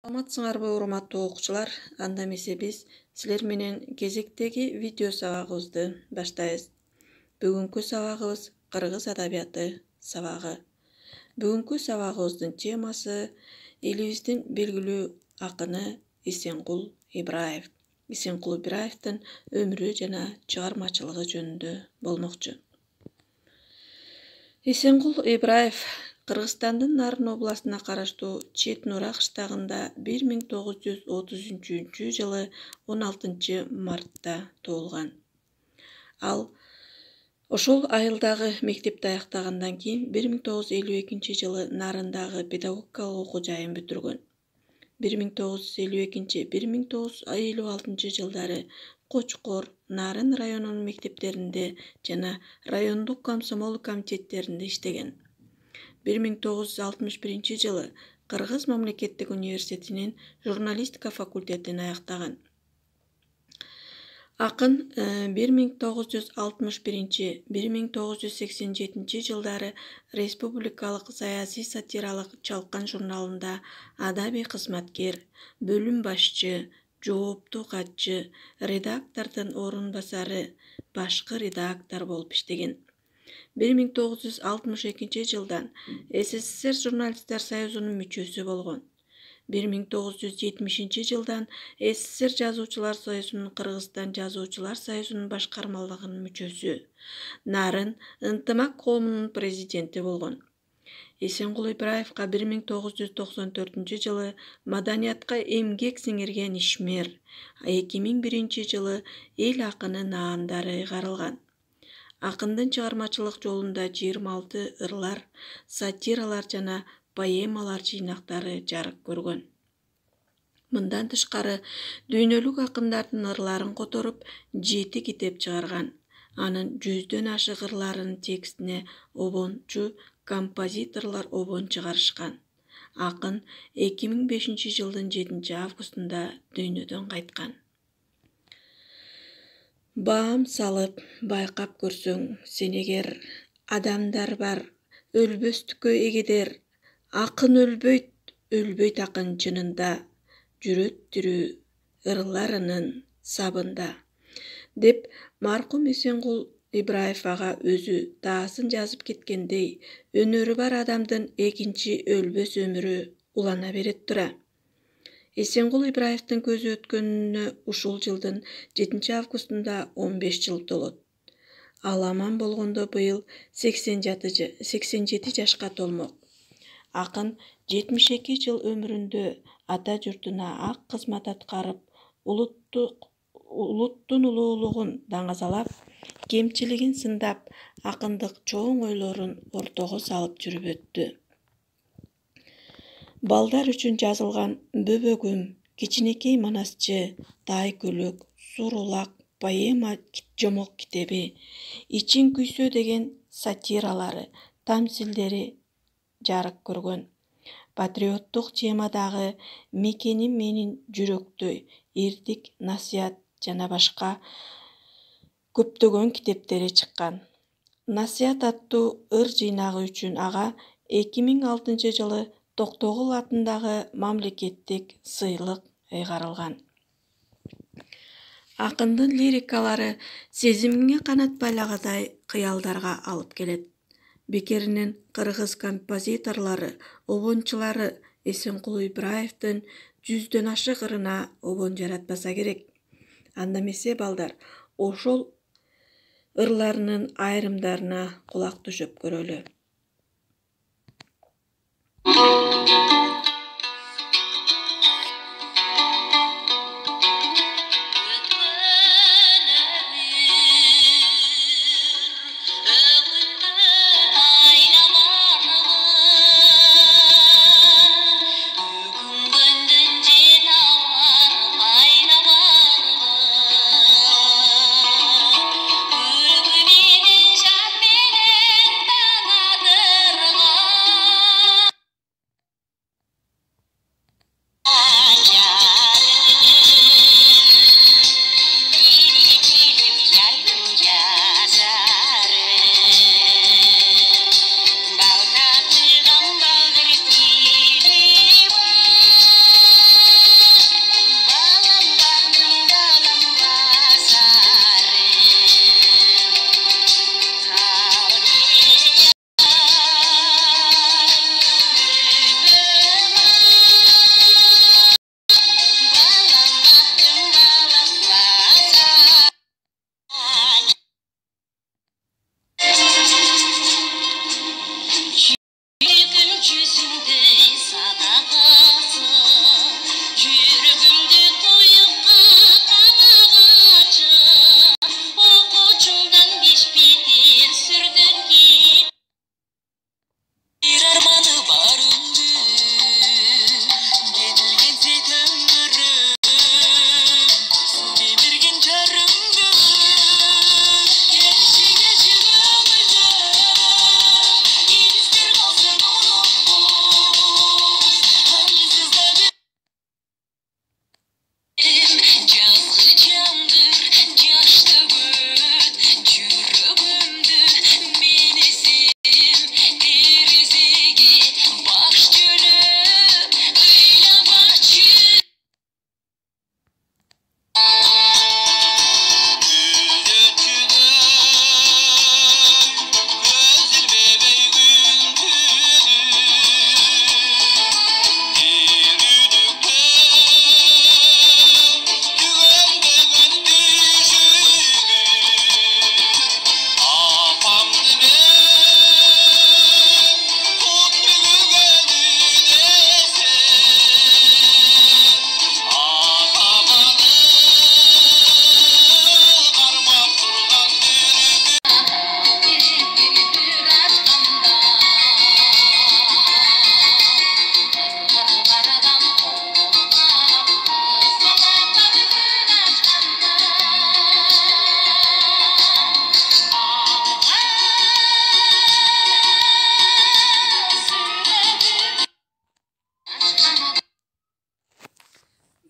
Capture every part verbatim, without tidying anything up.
Саламатсыңарбы урматтуу окуучулар? Анда эмесе биз силер менен кезектеги видео сабагыбызды баштайбыз. Бүгүнкү сабагыбыз кыргыз адабияты сабагы. Бүгүнкү сабагыбыздын темасы элибиздин белгилүү акыны Эсенкул Ибраев. Эсенкул Ибраевдин өмүрү жана чыгармачылыгы жөнүндө болмокчу. Эсенкул Ибраев Кыргызстандын Нарын областына караштуу Чет Нура кыштагында бир миң тогуз жүз отуз үчүнчү жылы он алтынчы мартта туулган. Ал ошол айылдагы мектепти аяктагандан кийин бир миң тогуз жүз элүү экинчи жылы Нарындагы педагогикалык окуу жайын бүтүргөн. бир миң тогуз жүз элүү экинчи — бир миң тогуз жүз элүү алтынчы жылдары Кочкор, Нарын районунун мектептеринде жана райондук комсомол комитеттеринде иштеген. бир миң тогуз жүз алтымыш биринчи жылы Кыргыз мамлекеттик университетинин журналистика факультетин аяктаган. Акын бир миң тогуз жүз алтымыш биринчи — бир миң тогуз жүз сексен жетинчи жылдары республикалык саясий сатиралык Чалкан журналында адабий кызматкер, бөлүм башчы, жооптуу катчы, редактордун орун басары, башкы редактор болуп иштеген. бир миң тогуз жүз алтымыш экинчи жылдан СССР журналисттер союзунун мүчөсү болгон. бир миң тогуз жүз жетимишинчи жылдан СССР жазуучулар союзунун Кыргызстан жазуучулар союзунун башкармалыгынын мүчөсү, Нарын ынтымак коомунун президенти болгон. Эсенкул Ибраевга бир миң тогуз жүз токсон төртүнчү жылы маданиятка эмгек сиңирген ишмер, эки миң биринчи жылы эл акыны наамдары ыйгарылган. Акындын чыгармачылык жолунда жыйырма алты ырлар, сатиралар жана поэмалар жыйнактары жарык көргөн. Мындан тышкары дүйнөлүк акындардын ырларын которуп жети китеп чыгарган. Анын жүздөн ашык ырларынын текстине обончу композиторлор обон чыгарышкан. Акын эки миң бешинчи жылдын жетинчи августунда дүйнөдөн кайткан. Баам салып байкап көрсөң сен эгер, адамдар бар өлбөстүккө эгедер, акын өлбөйт, өлбөйт акын чынында, жүрөт тирүү ырларынын сабында, деп маркум Эсенкул Ибраев ага өзү таасын жазып кеткендей, өнөрү бар адамдын экинчи өлбөс өмүрү улана берет тура. Эсенкул Ибраевдин көзү өткөнүнө ушул жылдын жетинчи августунда он беш жыл толот. Ал аман болгондо быйыл сексен жети жашка толмок. Акын жетимиш эки жыл өмүрүндө ата журтуна ак кызмат аткарып, улуттун улуулугун даңазалап, кемчилигин сындап, акындык чоң ойлорун ортого салып жүрүп өттү. Балдар үчүн жазылган Бөбөгүм, Кичинекей манасчы, Тайкөлөк, Сурулак поэма жомок китеби, Ичин күйсө деген сатиралары, тамсилдери жарык көргөн. Патриоттук темадагы Мекеним менин жүрөктөй, Эрдик, Насыят жана башка көптөгөн китептери чыккан. Насыят аттуу ыр жыйнагы үчүн ага эки миң алтынчы жылы Токтогул атындагы мамлекеттик сыйлык ыйгарылган. Акындын лирикалары сезимиңе канат байлагадай кыялдарга алып келет. Бекеринен кыргыз композиторлору, обончулары Эсенкул Ибраевдин жүздөн ашык ырына обон жаратпаса керек. Анда эмесе балдар, ошол ырларынын айрымдарына кулак түшөп көрөлү.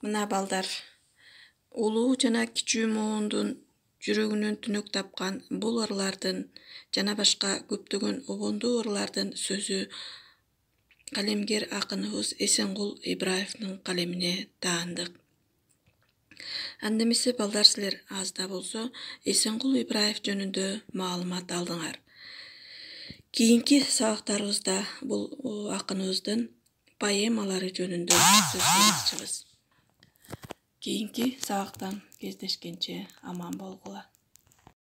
Мына балдар, улуу жана кичүү муундун жүрөгүнөн түнөк тапкан бул ырлардын жана башка көптөгөн обондуу ырлардын сөзү калемгер акыныбыз Эсенгул Ибраевдин калемине таандык. Анда эмесе балдар, силер аз да болсо Эсенгул Ибраев жөнүндө маалымат алдыңар. Кийинки сабактарыбызда бул акыныбыздын поэмалары жөнүндө сөз кылачакпыз. Кийинки сабактан кездешкенче аман болгула.